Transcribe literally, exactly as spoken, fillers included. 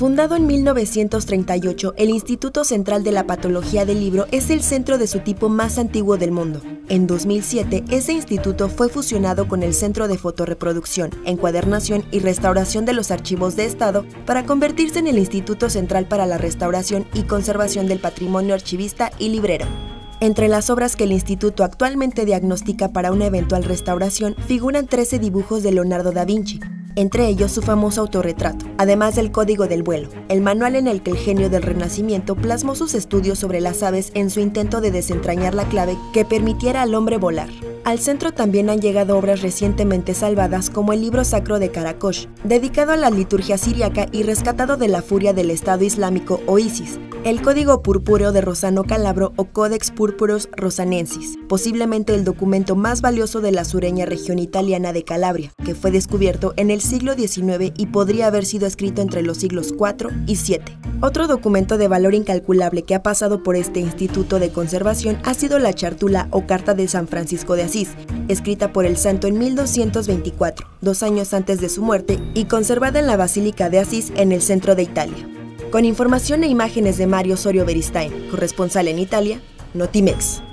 Fundado en mil novecientos treinta y ocho, el Instituto Central de la Patología del Libro es el centro de su tipo más antiguo del mundo. En dos mil siete, ese instituto fue fusionado con el Centro de Fotorreproducción, Encuadernación y Restauración de los Archivos de Estado para convertirse en el Instituto Central para la Restauración y Conservación del Patrimonio Archivista y Librero. Entre las obras que el instituto actualmente diagnostica para una eventual restauración figuran trece dibujos de Leonardo da Vinci, entre ellos su famoso autorretrato, además del Código del Vuelo, el manual en el que el genio del Renacimiento plasmó sus estudios sobre las aves en su intento de desentrañar la clave que permitiera al hombre volar. Al centro también han llegado obras recientemente salvadas como el libro sacro de Karakosh, dedicado a la liturgia siríaca y rescatado de la furia del Estado Islámico o ISIS, el Código Purpúreo de Rossano Calabro o Codex Purpureus Rosanensis, posiblemente el documento más valioso de la sureña región italiana de Calabria, que fue descubierto en el siglo diecinueve y podría haber sido escrito entre los siglos cuatro y siete. Otro documento de valor incalculable que ha pasado por este instituto de conservación ha sido la Chartula o Carta de San Francisco de Asís, escrita por el santo en mil doscientos veinticuatro, dos años antes de su muerte, y conservada en la Basílica de Asís en el centro de Italia. Con información e imágenes de Mario Osorio Beristain, corresponsal en Italia, Notimex.